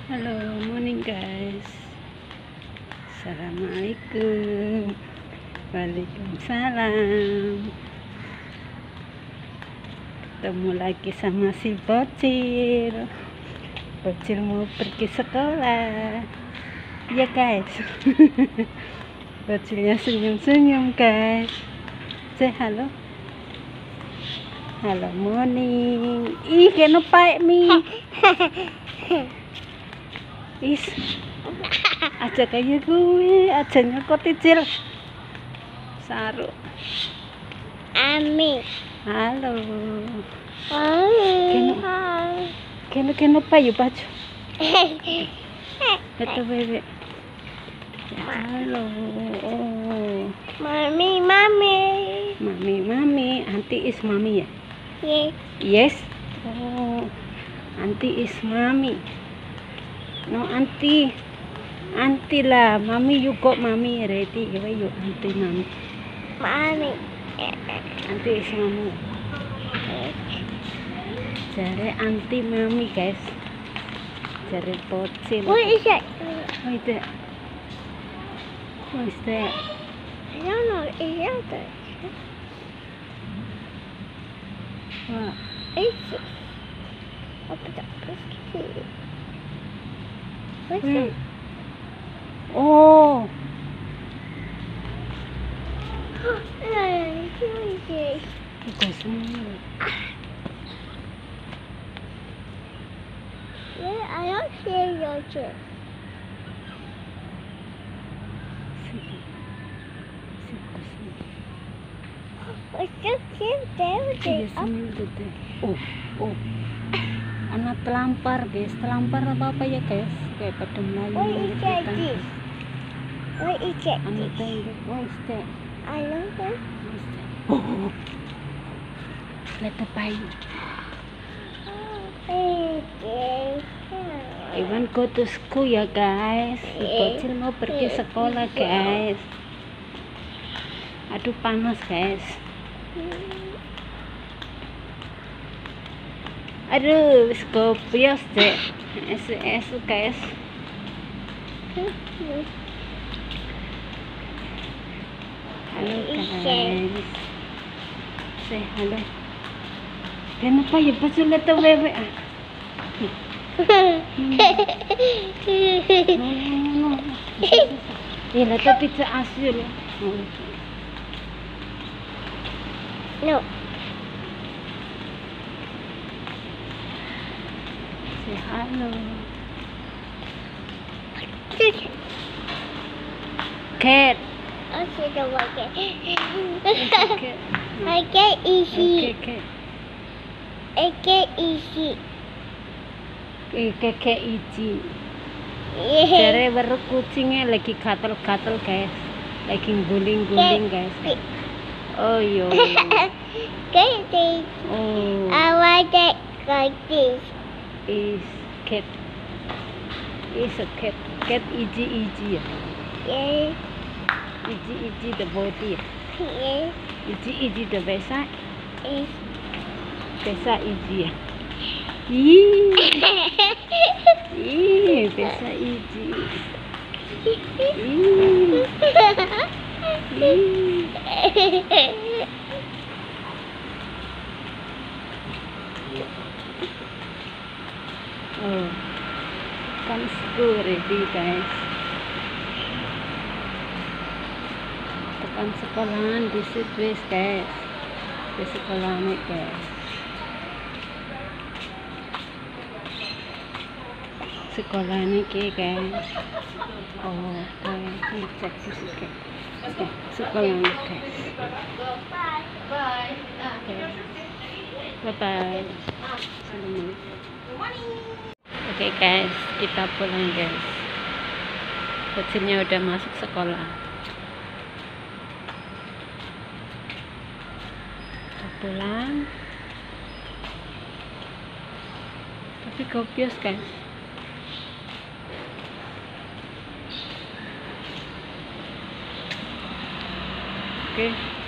Halo, morning guys. Assalamualaikum. Waalaikumsalam. Ketemu lagi sama si bocil. Bocil mau pergi sekolah. Ya guys. Bocilnya senyum-senyum guys. Say halo. Halo morning. Ih, kenapa mi? Is, aja kayak gue, ajanya kok ticil. Saru. Ami. Halo. Keno payu baju. Itu bebek. Halo. Oh. Mami. Mami. Auntie is mami ya? Yes. Yes. Oh. Auntie is mami. No auntie lah, mami you got mami ready. Why you auntie mami? Mami. Auntie is mami. Jare auntie mami guys. Jare bocil. What is that? What is that? What is that? I don't know. Is that What? It's open up. Biscuit. What's Hmm. that? Oh, itu semua. I don't see your trip. What's that kid there? Oh, anak telampar guys, telampar apa ya guys? Kayak pada Melayu. What is that? What is that? Anak tengok, what is that? I don't know. What is that? Oh, letter payu. Okay. Iwan go to school ya guys. Si bocil mau pergi sekolah guys. Aduh panas guys. Aduh, skopios deh. Esu guys. Halo guys. Say halo. Kenapa ya bocil itu bebek? No. Ya, tapi itu asyik. No. Say halo. Cat. Okay, don't like it. Okay. I get easy. Okay. I get easy. Kayak iji. Yeah. Jare baru kucingnya lagi gatel-gatel guys. Lagi guling-guling guys. Oh yo. Get this. Oh. I want it like this. Is cat. Is a cat. Cat iji ya. Yeah. Iji the body ya. Yeah. Iji the besa. Yes. Besa iji ya. Besa iji. Oh, kan school ready guys. Tekan sekolahan di situ guys. Di sekolahan guys. Sekolah ini guys. Oh, ini cek di sini. Sekolah ini guys. Bye. Oke guys, kita pulang guys. Bocilnya udah masuk sekolah. Kita pulang. Tapi kopios guys. Okay.